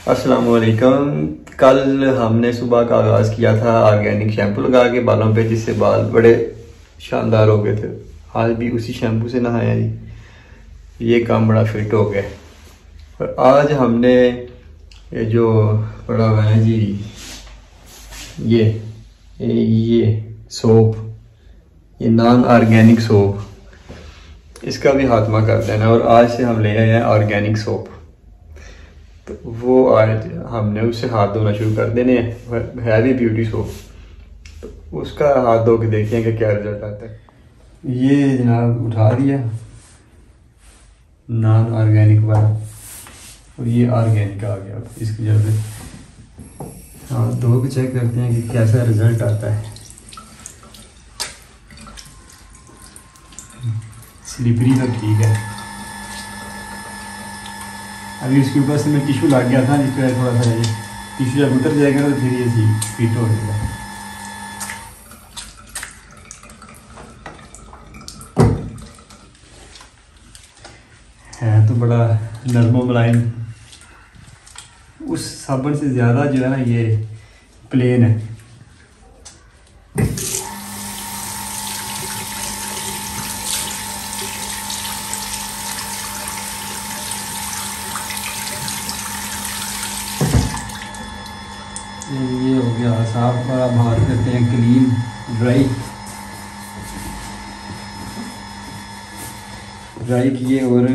अस्सलाम वालेकुम। कल हमने सुबह का आगाज़ किया था ऑर्गेनिक शैम्पू लगा के बालों पे, जिससे बाल बड़े शानदार हो गए थे। आज भी उसी शैम्पू से नहाया जी, ये काम बड़ा फिट हो गया। और आज हमने ये जो पड़ा हुआ है जी, ये सोप, ये नॉन ऑर्गेनिक सोप, इसका भी खात्मा कर देना। और आज से हम ले आए हैं ऑर्गेनिक सोप, तो वो आज हमने उससे हाथ धोना शुरू कर देने हैं। है भी ब्यूटी सोप, तो उसका हाथ धो के देखेंगे क्या रिजल्ट आता है। ये जनाब उठा दिया नॉन ऑर्गेनिक वाला, और ये ऑर्गेनिक आ गया। इसकी वजह से हाथ धो के चेक करते हैं कि कैसा रिजल्ट आता है। स्लिपरी तो ठीक है, अभी इसके ऊपर से मैं टिश्यू लग गया था, जिसकी वजह से थोड़ा सा ये टिश्यू जब उतर जाएगा तो फिर ये फिट हो जाएगा। है तो बड़ा नरम मुलायम, उस साबुन से ज़्यादा जो है ना ये प्लेन है। ये हो गया साफ। और अब हाथ करते हैं क्लीन, ड्राई किए। और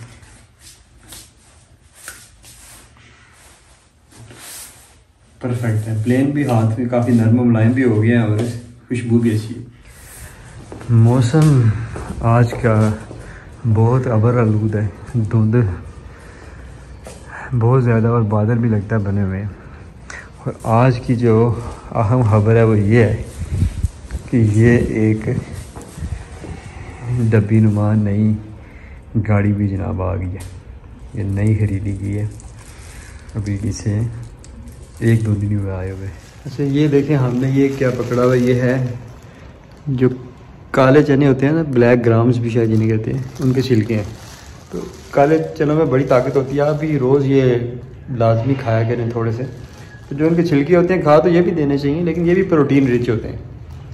परफेक्ट है, प्लेन भी, हाथ भी काफ़ी नरम मुलायम भी हो गया है, और खुशबू भी अच्छी है। मौसम आज का बहुत अबर आलूद है, धुंध बहुत ज़्यादा, और बादल भी लगता है बने हुए हैं। और आज की जो अहम खबर है वो ये है कि ये एक डब्बी नुमा नई गाड़ी भी जनाब आ गई है। ये नई खरीदी की है, अभी इसे 1-2 दिन हुए आए हुए। अच्छा ये देखें, हमने ये क्या पकड़ा हुआ, ये है जो काले चने होते हैं ना, ब्लैक ग्राम्स भी शायद जिन्हें कहते हैं, उनके छिलके हैं। तो काले चनों में बड़ी ताकत होती है, आप भी रोज़ ये लाजमी खाया करें थोड़े से। तो जो उनके छिलके होते हैं, खा तो ये भी देने चाहिए, लेकिन ये भी प्रोटीन रिच होते हैं।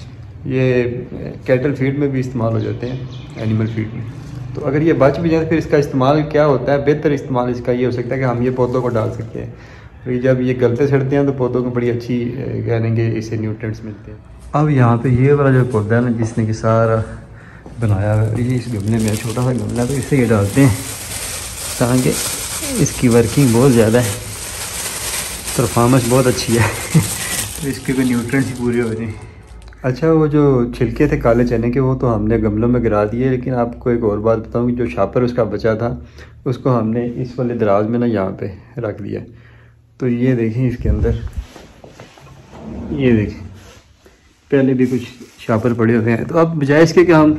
ये कैटल फीड में भी इस्तेमाल हो जाते हैं, एनिमल फीड में। तो अगर ये बच भी जाए तो फिर इसका इस्तेमाल क्या होता है, बेहतर इस्तेमाल इसका ये हो सकता है कि हम ये पौधों को डाल सकते हैं। और जब ये गलते सड़ते हैं तो पौधों को बड़ी अच्छी कहेंगे इससे न्यूट्रिएंट्स मिलते हैं। अब यहाँ पे ये वाला जो पौधा है ना, जिसने कि सारा बनाया है, ये इस गमले में छोटा सा गमला, तो इसे ये डालते हैं ताकि इसकी वर्किंग बहुत ज़्यादा है, परफॉर्मेंस बहुत अच्छी है तो इसके कोई न्यूट्रिएंट्स ही पूरे हो जाए। अच्छा वो जो छिलके थे काले चने के, वो तो हमने गमलों में गिरा दिए, लेकिन आपको एक और बात बताऊं कि जो शापर उसका बचा था, उसको हमने इस वाले दराज में ना यहाँ पे रख दिया। तो ये देखें इसके अंदर, ये देखें पहले भी कुछ शापर पड़े हुए हैं। तो अब बजाय इसके कि हम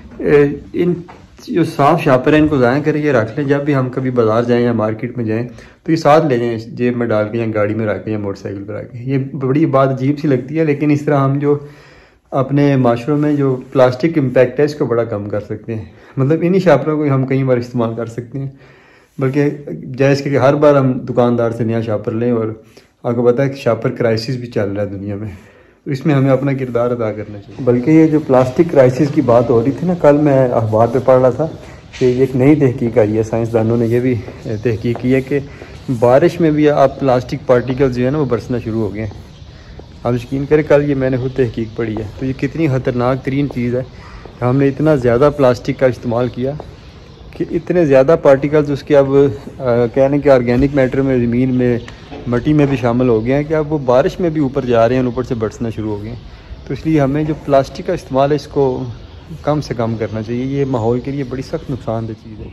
इन जो साफ शापर है इनको ज़ाया करें, ये रख लें, जब भी हम कभी बाज़ार जाएं या मार्केट में जाएं तो ये साथ ले जाएं, जेब में डाल के या गाड़ी में रख के या मोटरसाइकिल पर रख के। ये बड़ी बात अजीब सी लगती है, लेकिन इस तरह हम जो अपने माशरों में जो प्लास्टिक इम्पैक्ट है इसको बड़ा कम कर सकते हैं। मतलब इन्हीं शापरों को हम कई बार इस्तेमाल कर सकते हैं, बल्कि जैसे कि हर बार हम दुकानदार से नया शापर लें। और आपको पता है कि शापर क्राइसिस भी चल रहा है दुनिया में, तो इसमें हमें अपना किरदार अदा करना चाहिए। बल्कि ये जो प्लास्टिक क्राइसिस की बात हो रही थी ना, कल मैं अखबार पे पढ़ रहा था कि एक नई तहकीक आई है, साइंसदानों ने ये भी तहकीक की है कि बारिश में भी अब प्लास्टिक पार्टिकल्स जो है ना वो बरसना शुरू हो गए हैं। आप यकीन करें, कल ये मैंने खुद तहकीक पढ़ी है। तो ये कितनी ख़तरनाक तरीन चीज़ है, हमने इतना ज़्यादा प्लास्टिक का इस्तेमाल किया कि इतने ज़्यादा पार्टिकल्स उसके अब कहने के ऑर्गेनिक मैटर में, ज़मीन में, मिट्टी में भी शामिल हो गए हैं कि अब वो बारिश में भी ऊपर जा रहे हैं, ऊपर से बरसना शुरू हो गए हैं। तो इसलिए हमें जो प्लास्टिक का इस्तेमाल है इसको कम से कम करना चाहिए। ये माहौल के लिए बड़ी सख्त नुकसानदेह चीज़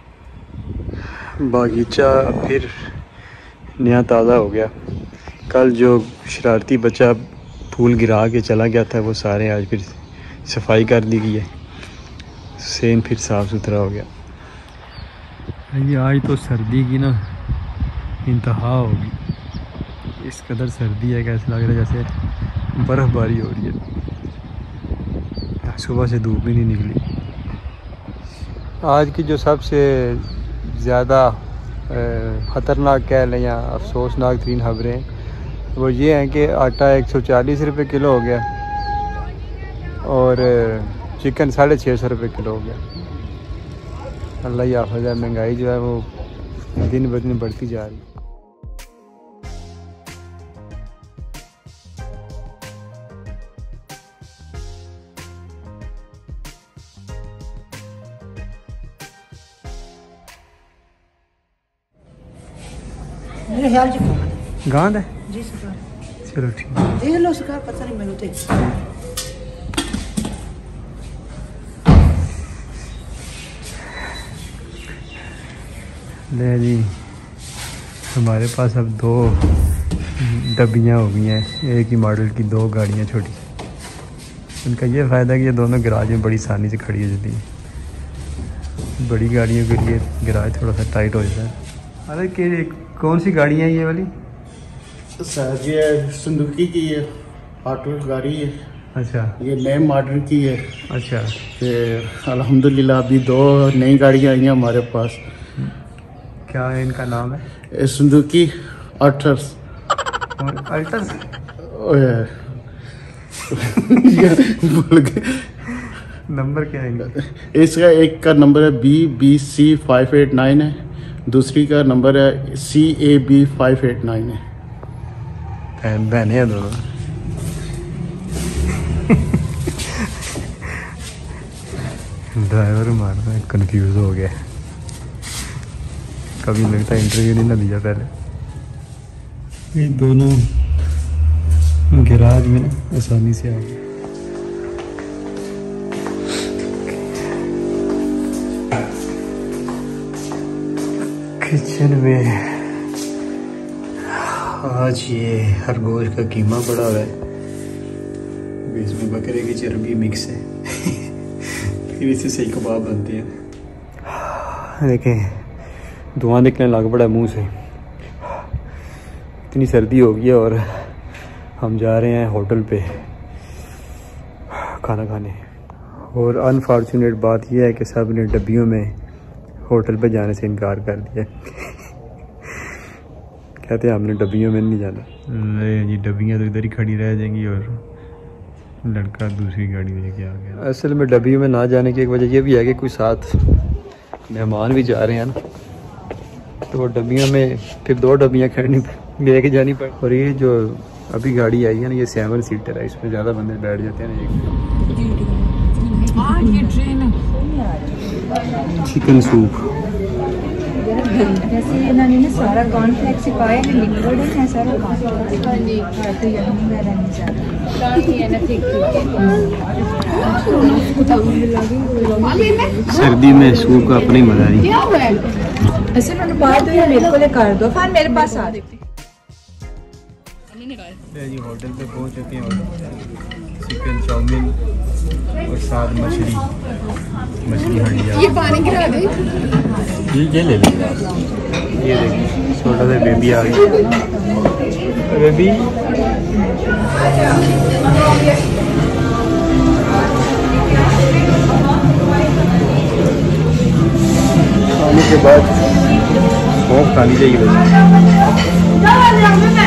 है। बागीचा फिर नया ताज़ा हो गया। कल जो शरारती बच्चा फूल गिरा के चला गया था, वो सारे आज फिर सफाई कर दी गई है, सेन फिर साफ़ सुथरा हो गया। ये आज तो सर्दी की ना इंतहा होगी, इस कदर सर्दी है कि ऐसा लग रहा है जैसे बर्फ़बारी हो रही है। सुबह से धूप भी नहीं निकली। आज की जो सबसे ज़्यादा ख़तरनाक कह लें या अफसोसनाक तरीन खबरें वो ये हैं कि आटा 140 रुपये किलो हो गया और चिकन 650 रुपये किलो हो गया। अल्लाह ही हाफ़िज़ है, महंगाई जो है वो दिन ब दिन बढ़ती जा रही है। मेरे ख्याल से गांध है जी सरकार। चलो ठीक है। देख लो सरकार, पता नहीं मैंने तो ले जी, हमारे पास अब 2 डब्बियाँ हो गई हैं, एक ही मॉडल की 2 गाड़ियाँ छोटी। उनका ये फ़ायदा है कि ये दोनों गराज में बड़ी आसानी से खड़ी हो जाती हैं। बड़ी गाड़ियों के लिए गराज थोड़ा सा टाइट हो जाता है। अरे कि कौन सी गाड़ी है ये वाली? सर ये संदूकी की है, ऑटो गाड़ी है। अच्छा, ये नए मॉडल की है। अच्छा, फिर अल्हम्दुलिल्लाह अभी 2 नई गाड़ियाँ आई हैं हमारे पास। क्या है इनका नाम है? ये संदूकी अल्ट्रस। अल्टस भूल गए नंबर क्या है इनका? इसका एक का नंबर है BBC 589 है, दूसरी का नंबर है CAB 589 है। बहने हैं दोनों। ड्राइवर मारना कंफ्यूज हो गया, कभी लगता है इंटरव्यू नहीं ना दिया पहले। ये दोनों गैराज में ना आसानी से आ गए। किचन में आज ये खरगोश का कीमा पड़ा हुआ है, इसमें बकरे की चर्बी मिक्स है। फिर इससे सही कबाब बनते हैं। देखें धुआं निकलने लग पड़ा मुंह से, इतनी सर्दी हो गई है और हम जा रहे हैं होटल पे खाना खाने। और अनफॉर्चुनेट बात यह है कि सब ने डब्बियों में होटल पे जाने से इनकार कर दिया। कहते हैं हमने डब्बियों में नहीं जाना। नहीं जी, डब्बियाँ तो इधर ही खड़ी रह जाएंगी और लड़का दूसरी गाड़ी में लेके आ गया। असल में डब्बियों में ना जाने की एक वजह यह भी है कि कोई साथ मेहमान भी जा रहे हैं ना, तो वो डब्बियों में फिर 2 डब्बियाँ खड़ी लेके जानी पड़ी। और ये जो अभी गाड़ी आई है ना, ये 7 सीटर है, इसमें ज़्यादा बंदे बैठ जाते हैं ना। चिकन सूप जैसे इन्होंने सारा कॉर्नफ्लेक्स सिखाया है, लिक्विड है सारा कॉर्नफ्लेक्स का नहीं तो यहाँ मेरा नहीं जाता है ना। ठीक सर्दी में सूप का अपना ही मजा नहीं। ऐसे मैंने बात हुई मेरे को कर दो, फिर मेरे पास आ देती। जी होटल पे पहुंच चुके हैं और चिकन चाउमीन और साथ मछली हंडिया। ये पानी गिरा दे, ये ले लीजिए आप। ये देखिए छोटा सा बेबी आ गया। बेबी खाने के बाद भूख खानी चाहिए।